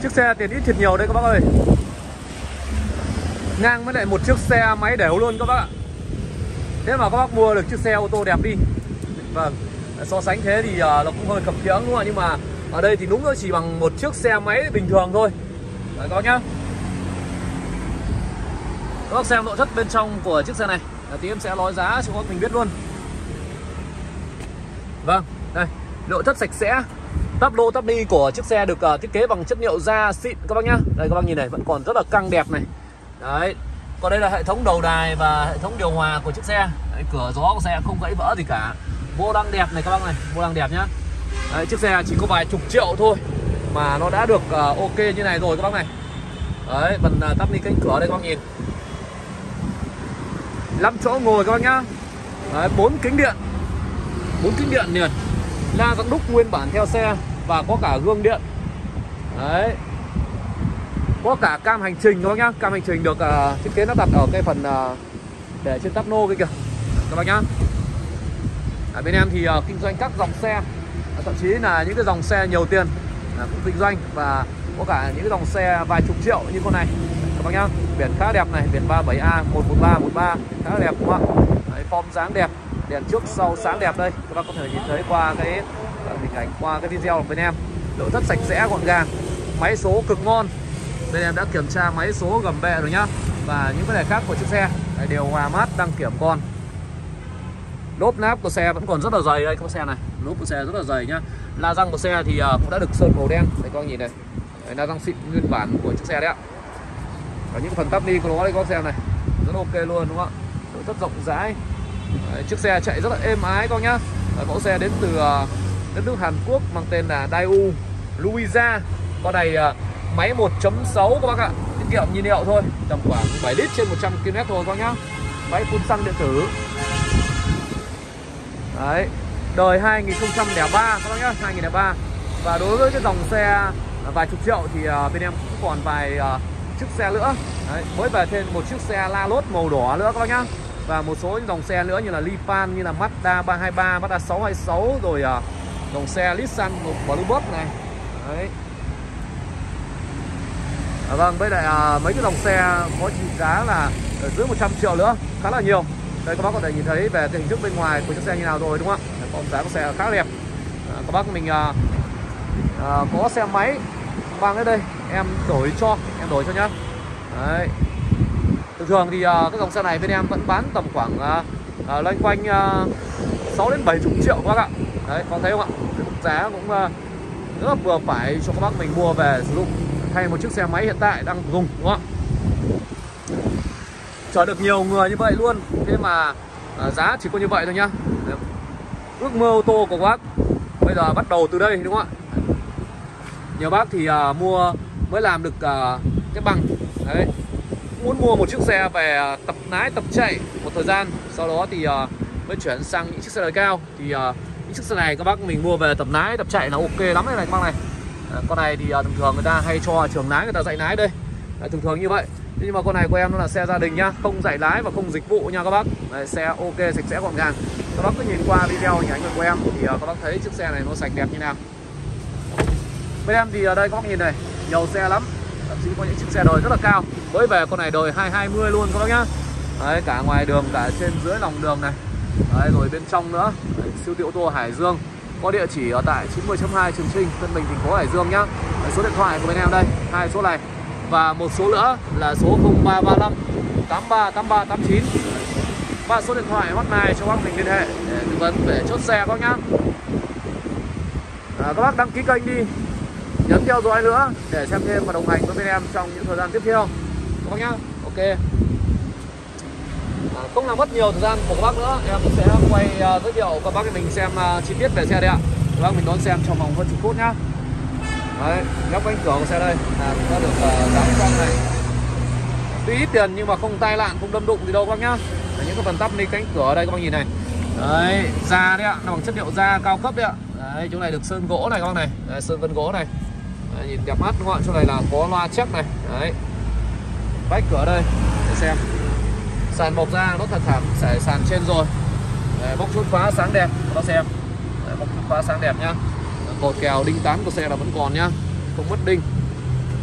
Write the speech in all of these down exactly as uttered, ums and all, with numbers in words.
Chiếc xe tiền ít thiệt nhiều đây các bác ơi. Ngang với lại một chiếc xe máy đều luôn các bác ạ. Thế mà các bác mua được chiếc xe ô tô đẹp đi. Vâng, so sánh thế thì uh, nó cũng hơi khập khiễng đúng không ạ? Nhưng mà ở đây thì đúng nó chỉ bằng một chiếc xe máy bình thường thôi. Đấy các bác nhá. Các bác xem nội thất bên trong của chiếc xe này. Tí em sẽ nói giá cho các bác mình biết luôn. Vâng, đây, nội thất sạch sẽ. Tắp lô tắp ni của chiếc xe được uh, thiết kế bằng chất liệu da xịn các bác nhá. Đây các bác nhìn này, vẫn còn rất là căng đẹp này. Đấy. Còn đây là hệ thống đầu đài và hệ thống điều hòa của chiếc xe. Đấy, cửa gió của xe không gãy vỡ gì cả. Vô lăng đẹp này các bác này, vô lăng đẹp nhá. Đấy, chiếc xe chỉ có vài chục triệu thôi mà nó đã được uh, ok như này rồi các bác này. Đấy, phần uh, tắp ni cánh cửa đây các bác nhìn. năm chỗ ngồi các bác nhá. Đấy, bốn kính điện. bốn kính điện liền. La răng đúc nguyên bản theo xe và có cả gương điện. Đấy. Có cả cam hành trình các bác nhá. Cam hành trình được uh, thiết kế lắp đặt ở cái phần uh, để trên táp nô kia kìa các bác nhá. Ở bên em thì uh, kinh doanh các dòng xe, thậm chí là những cái dòng xe nhiều tiền uh, cũng kinh doanh, và có cả những cái dòng xe vài chục triệu như con này các bác nhá. Biển khá đẹp này, biển ba bảy A một một ba một ba khá đẹp đúng không ạ? Đấy, form dáng đẹp, đèn trước sau sáng đẹp đây. Các bác có thể nhìn thấy qua cái hình ảnh, qua cái video của bên em. Nội thất sạch sẽ gọn gàng, máy số cực ngon. Bên em đã kiểm tra máy số gầm bệ rồi nhá. Và những vấn đề khác của chiếc xe đây, đều hòa mát, đăng kiểm con. Lốp náp của xe vẫn còn rất là dày đây các xe này. Lốp của xe rất là dày nhá. La răng của xe thì cũng đã được sơn màu đen. Đây các bác nhìn này. Đây, la răng xịn nguyên bản của chiếc xe đấy ạ. Và những phần tắp ni của nó đây các xe này rất ok luôn đúng không ạ? Nội thất rộng rãi. Đấy, chiếc xe chạy rất là êm ái các bác nhá. Đấy, mẫu xe đến từ uh, đất nước Hàn Quốc mang tên là Daewoo Luiza. Con này uh, máy một chấm sáu các bác ạ. Tiết kiệm nhiên liệu thôi, tầm khoảng bảy lít trên một trăm ki lô mét thôi các bác nhá. Máy phun xăng điện tử. Đấy, đời hai nghìn không trăm lẻ ba các bác nhá, hai nghìn không trăm lẻ ba. Và đối với cái dòng xe vài chục triệu thì uh, bên em cũng còn vài uh, chiếc xe nữa. Đấy, mới về thêm một chiếc xe La Lốt màu đỏ nữa các bác nhá. Và một số những dòng xe nữa như là Lifan, như là Mazda ba hai ba, Mazda sáu hai sáu, rồi uh, dòng xe Nissan Bluebird này. Đấy. À, vâng, với lại uh, mấy cái dòng xe có trị giá là ở dưới một trăm triệu nữa, khá là nhiều. Đây các bác có thể nhìn thấy về cái hình thức bên ngoài của chiếc xe như nào rồi đúng không ạ? Còn giá của xe khá đẹp. À, các bác mình uh, uh, có xe máy mang đến đây em đổi cho, em đổi cho nhá. Đấy. Thường thường thì uh, các dòng xe này bên em vẫn bán tầm khoảng uh, uh, loanh quanh uh, sáu đến bảy mươi triệu các bác ạ. Đấy, có thấy không ạ? Cái mức giá cũng uh, rất là vừa phải cho các bác mình mua về sử dụng thay một chiếc xe máy hiện tại đang dùng đúng không ạ? Chở được nhiều người như vậy luôn. Thế mà uh, giá chỉ có như vậy thôi nhá. Đấy. Ước mơ ô tô của các bác bây giờ bắt đầu từ đây đúng không ạ? Nhiều bác thì uh, mua mới làm được uh, cái bằng. Đấy, muốn mua một chiếc xe về tập lái, tập chạy một thời gian, sau đó thì uh, mới chuyển sang những chiếc xe đời cao. Thì uh, những chiếc xe này các bác mình mua về tập lái, tập chạy là ok lắm đây này các bác này. À, con này thì uh, thường thường người ta hay cho trường lái người ta dạy lái đây. Đấy, thường thường như vậy. Thế nhưng mà con này của em nó là xe gia đình nhá, không dạy lái và không dịch vụ nha các bác. Đấy, xe ok, sạch sẽ gọn gàng. Các bác cứ nhìn qua video hình ảnh của em thì uh, các bác thấy chiếc xe này nó sạch đẹp như nào. Bên em thì ở đây các bác nhìn này, nhiều xe lắm. Thậm chí có những chiếc xe đời rất là cao. Mới về con này đời hai hai mươi luôn các bác nhá. Đấy, cả ngoài đường, cả trên dưới lòng đường này. Đấy, rồi bên trong nữa. Đấy, siêu thị ô tô Hải Dương có địa chỉ ở tại chín mươi chấm hai Trường Trinh, Tân Bình, thành phố Hải Dương nhá. Đấy, số điện thoại của bên em đây, hai số này. Và một số nữa là số không ba ba năm tám ba tám ba tám chín. Và số điện thoại hotline cho bác mình liên hệ để tư vấn về chốt xe các bác nhá. À, các bác đăng ký kênh đi, nhấn theo dõi nữa để xem thêm và đồng hành với bên em trong những thời gian tiếp theo các bác nhá. Ok. À, không làm mất nhiều thời gian của các bác nữa, em sẽ quay uh, giới thiệu các bác mình xem uh, chi tiết về xe đây ạ. Các bác mình đón xem trong vòng hơn chục phút nhá. Đấy, góc cánh cửa của xe đây là cũng đã được uh, dán xong này. Tuy ít tiền nhưng mà không tai nạn, không đâm đụng gì đâu các bác nhá. Đấy, những cái phần tắp ni cánh cửa ở đây các bác nhìn này. Đấy, da đấy ạ, nó bằng chất liệu da cao cấp đấy ạ. Đấy, chỗ này được sơn gỗ này các bác này. Đấy, sơn vân gỗ này. Đấy, nhìn đẹp mắt đúng không ạ? Chỗ này là có loa check này. Đấy. Vách cửa đây để xem. Sàn bọc da nó thật thảm sẽ sàn trên rồi. Đấy, bóc chốt khóa sáng đẹp các bác xem. Đấy, bóc chốt khóa sáng đẹp nhá. Cột kèo đinh tán của xe là vẫn còn nhá, không mất đinh.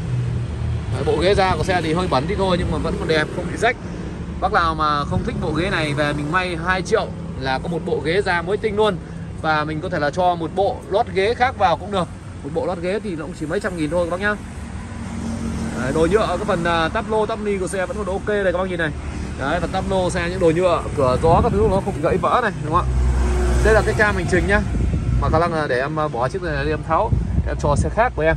Đấy, bộ ghế da của xe thì hơi bẩn tí thôi nhưng mà vẫn còn đẹp, không bị rách. Bác nào mà không thích bộ ghế này về mình may hai triệu là có một bộ ghế da mới tinh luôn. Và mình có thể là cho một bộ lót ghế khác vào cũng được. Một bộ lót ghế thì nó cũng chỉ mấy trăm nghìn thôi các bác nhá. Đấy, đồ nhựa, cái phần uh, tắp lô tắp ni của xe vẫn còn ok này các bác nhìn này. Đấy, phần tắp lô xe những đồ nhựa, cửa gió các thứ nó không gãy vỡ này, đúng không ạ? Đây là cái cam hành trình nhá. Mà khả năng là để em bỏ chiếc này đi em tháo, em cho xe khác của em.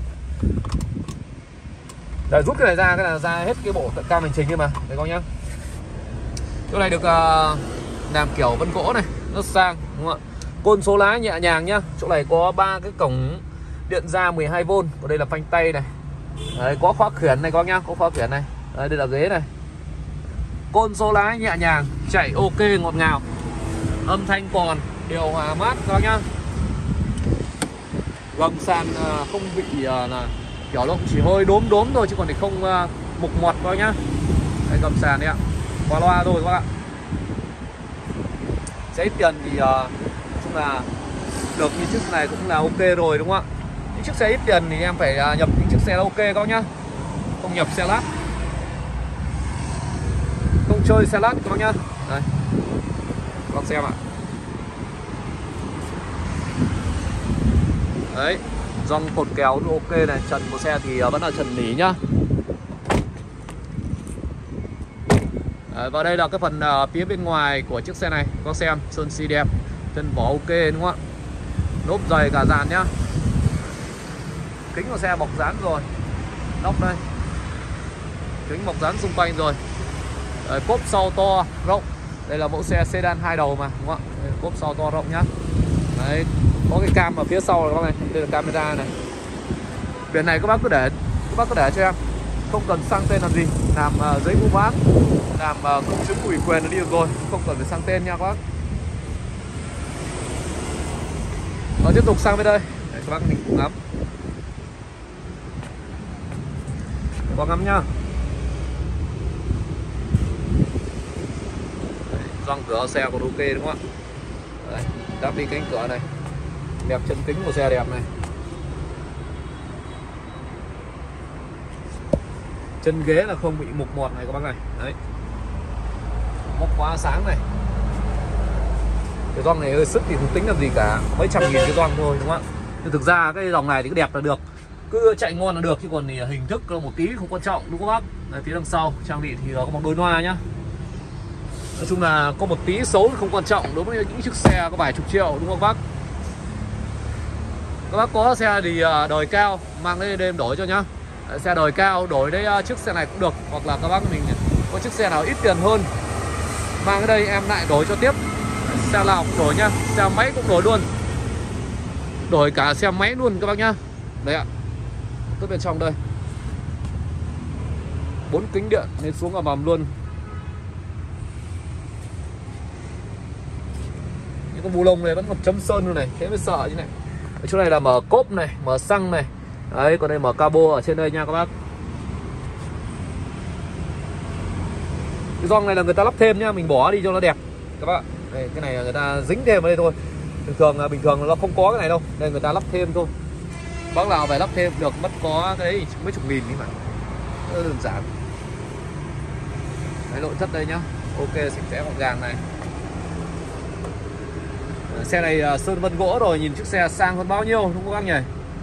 Đấy, rút cái này ra, cái này ra hết cái bộ cam hành trình kia mà, đấy các bác nhá. Chỗ này được uh, làm kiểu vân gỗ này, rất sang, đúng không ạ? Côn số lái nhẹ nhàng nhá. Chỗ này có ba cái cổng điện ra mười hai vôn. Ở đây là phanh tay này. Đấy, có khóa khiển này các bác nhá, có khóa khiển này. Đấy, đây là ghế này. Côn số lái nhẹ nhàng, chạy ok ngọt ngào. Âm thanh còn, điều hòa mát các bác nhá. Gầm sàn không bị uh, là kiểu nó chỉ hơi đốm đốm thôi chứ còn thì không uh, mục mọt các bác nhá. Đây gầm sàn đấy ạ. Qua loa thôi các bác ạ. Sẽ ít tiền thì uh, chung là được như chiếc này cũng là ok rồi đúng không ạ? Những chiếc xe ít tiền thì em phải uh, nhập những chiếc xe ok các bác nhá. Không nhập xe lát. Không chơi xe lát các bác nhá. Đây. Các bác xem ạ. Đấy, gioăng cột kéo ok này, trần của xe thì uh, vẫn là trần nỉ nhá. Đấy, và đây là cái phần uh, phía bên ngoài của chiếc xe này, có xem sơn xi đẹp, chân vỏ ok đúng không ạ? Lốp dày cả dàn nhá. Kính của xe bọc dán rồi, nóc đây, kính bọc dán xung quanh rồi. Đấy, cốp sau to rộng, đây là mẫu xe sedan hai đầu mà đúng không ạ? Đây, cốp sau to rộng nhá. Đấy, có cái cam ở phía sau này các bạn này, đây là camera này. Biển này các bác cứ để, các bác cứ để cho em, không cần sang tên làm gì, làm uh, giấy mua bán, làm uh, công chứng ủy quyền là đi được rồi, không cần phải sang tên nha các bác. Rồi tiếp tục sang bên đây, để các bác mình cùng ngắm. Các bác ngắm nhá. Gioăng cửa xe còn ok đúng không ạ? Đấy, đắp đi cánh cửa này, đẹp chân kính của xe đẹp này. Chân ghế là không bị mục mọt này các bác này. Đấy, móc khóa sáng này. Cái gioăng này hơi sức thì không tính làm gì cả, mấy trăm nghìn cái gioăng thôi đúng không ạ? Nhưng thực ra cái dòng này thì cái đẹp là được, cứ chạy ngon là được, chứ còn thì hình thức một tí không quan trọng đúng không bác? Đấy, phía đằng sau trang bị thì có một đôi loa nhá. Nói chung là có một tí xấu không quan trọng đối với những chiếc xe có vài chục triệu đúng không bác? Các bác có xe thì đời cao mang lên đêm đổi cho nhá. Xe đời cao đổi đấy chiếc xe này cũng được, hoặc là các bác mình có chiếc xe nào ít tiền hơn mang cái đây em lại đổi cho tiếp. Xe nào cũng đổi nhá, xe máy cũng đổi luôn, đổi cả xe máy luôn các bác nhá. Đấy ạ, tốt bên trong đây, bốn kính điện lên xuống ở mầm luôn. Những con bu lông này vẫn còn chấm sơn luôn này, thế mới sợ như này. Ở chỗ này là mở cốp này, mở xăng này. Đấy, còn đây mở cabo ở trên đây nha các bác. Cái gioăng này là người ta lắp thêm nhá, mình bỏ đi cho nó đẹp các bác. Đây, cái này là người ta dính thêm vào đây thôi. Bình thường là bình thường nó không có cái này đâu, đây người ta lắp thêm thôi. Bác nào phải lắp thêm được, mất có cái đấy mấy chục nghìn đi mà, rất đơn giản. Đấy, nội thất đây nhá, ok, sạch sẽ gọn gàng này. Xe này sơn vân gỗ rồi, nhìn chiếc xe sang hơn bao nhiêu đúng không các bác nhỉ?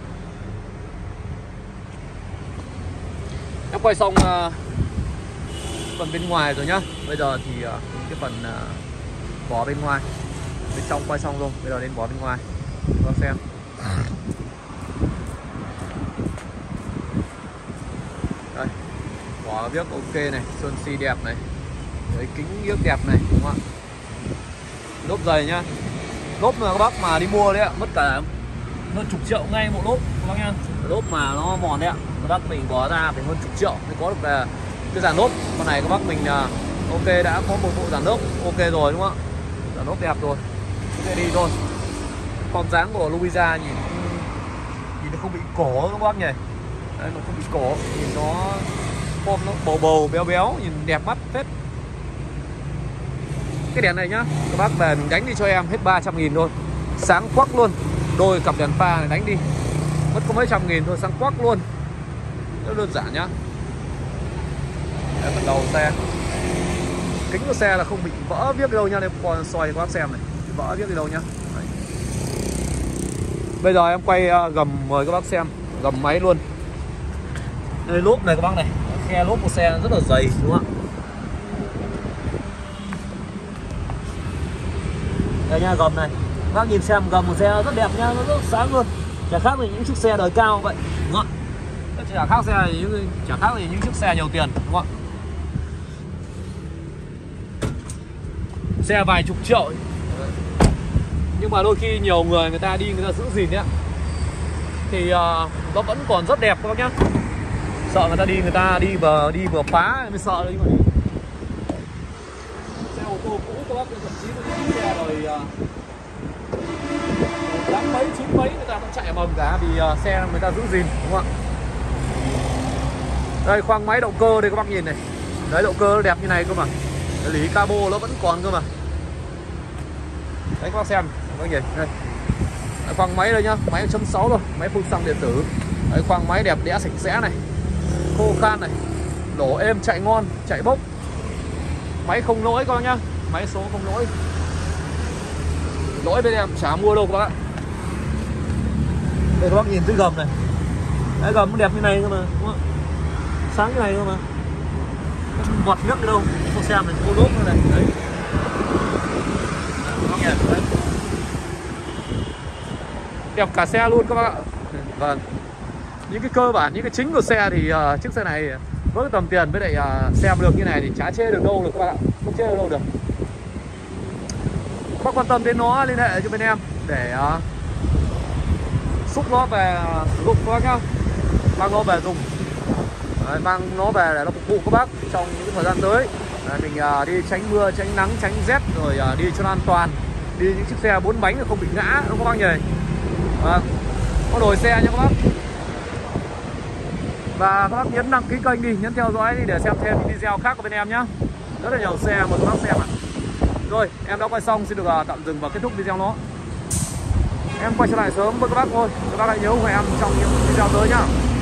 Em quay xong uh, phần bên ngoài rồi nhá. Bây giờ thì uh, cái phần uh, vỏ bên ngoài, bên trong quay xong luôn, bây giờ đến vỏ bên ngoài các bác xem. Đây, vỏ viết ok này, sơn xi đẹp này, đấy, kính viết đẹp này đúng không ạ? Lốp dày nhá. Lốp mà các bác mà đi mua đấy ạ, mất cả hơn chục triệu ngay một lốp các bác nhá. Lốp mà nó mòn đấy ạ, các bác mình bỏ ra phải hơn chục triệu mới có được là cái dàn lốp. Con này các bác mình ok, đã có một bộ dàn lốp ok rồi đúng không ạ? Dàn lốp đẹp rồi, ok đi thôi. Form dáng của Luiza nhìn nhìn nó không bị cổ các bác nhỉ? Đấy, nó không bị cổ, nhìn nó form nó bầu bầu béo béo, nhìn đẹp mắt phết. Cái đèn này nhá, các bác về mình đánh đi cho em hết ba trăm nghìn thôi, sáng quắc luôn. Đôi cặp đèn pha này đánh đi mất có mấy trăm nghìn thôi, sáng quắc luôn. rất đơn giản nhá. Đây, phần đầu xe, kính của xe là không bị vỡ viết đi đâu nha. Đây còn soi cho các bác xem này, vỡ viết đi đâu nhá. Đấy. Bây giờ em quay gầm mời các bác xem gầm máy luôn. Đây lốp này các bác này, khe lốp của xe rất là dày đúng không ạ? Đây nha, gầm này các bác nhìn xem, gầm của xe rất đẹp nha, nó rất sáng luôn, chả khác gì những chiếc xe đời cao vậy đúng không ạ? Chả khác xe gì những chả khác gì những chiếc xe nhiều tiền đúng không ạ? Xe vài chục triệu nhưng mà đôi khi nhiều người người ta đi người ta giữ gìn ấy thì uh, nó vẫn còn rất đẹp các bác nhá. Sợ người ta đi người ta đi vừa đi vừa phá mới sợ đấy mà. Xe ô tô cũ các bác, thậm chí những xe đời tám mấy chín mấy người ta vẫn chạy mầm cả vì uh, xe người ta giữ gìn đúng không ạ? Đây khoang máy động cơ đây các bác nhìn này, đấy động cơ đẹp như này cơ mà, lý cabo nó vẫn còn cơ mà. Đấy các bác xem các bác nhìn đây, đấy, khoang máy đây nhá, máy một chấm sáu thôi, máy phun xăng điện tử. Đấy, khoang máy đẹp đẽ sạch sẽ này, khô khan này, đổ êm chạy ngon, chạy bốc, máy không lỗi các bác nhá, máy số không lỗi. Lỗi bên em chả mua đâu các bác ạ. Đây các bác nhìn dưới gầm này, đấy gầm nó đẹp như này cơ mà đúng không? Sáng như này cơ mà, bọt nước đi đâu, không xem này, cô lốp này đấy. Đấy. Đẹp cả xe luôn các bác ạ. Vâng. Những cái cơ bản, những cái chính của xe thì uh, chiếc xe này với tầm tiền với lại uh, xem được như này thì chả chê được đâu được các bạn ạ, không chê được đâu được. Các bác quan tâm đến nó liên hệ cho bên em để uh, xúc nó về sử dụng các bác nhá, mang nó về dùng. Đấy, mang nó về để nó phục vụ các bác trong những thời gian tới. Đấy, mình uh, đi tránh mưa, tránh nắng, tránh rét rồi uh, đi cho nó an toàn. Đi những chiếc xe bốn bánh không bị ngã đúng không các bác nhỉ? Vâng. Có đổi xe nha các bác. Và các bác nhấn đăng ký kênh đi, nhấn theo dõi đi để xem thêm những video khác của bên em nhá. Rất là nhiều xe mà các bác xem ạ. Rồi, em đã quay xong, xin được uh, tạm dừng và kết thúc video nó. Em quay trở lại sớm với các bác thôi. Các bác hãy nhớ ủng hộ em trong những video tới nhá.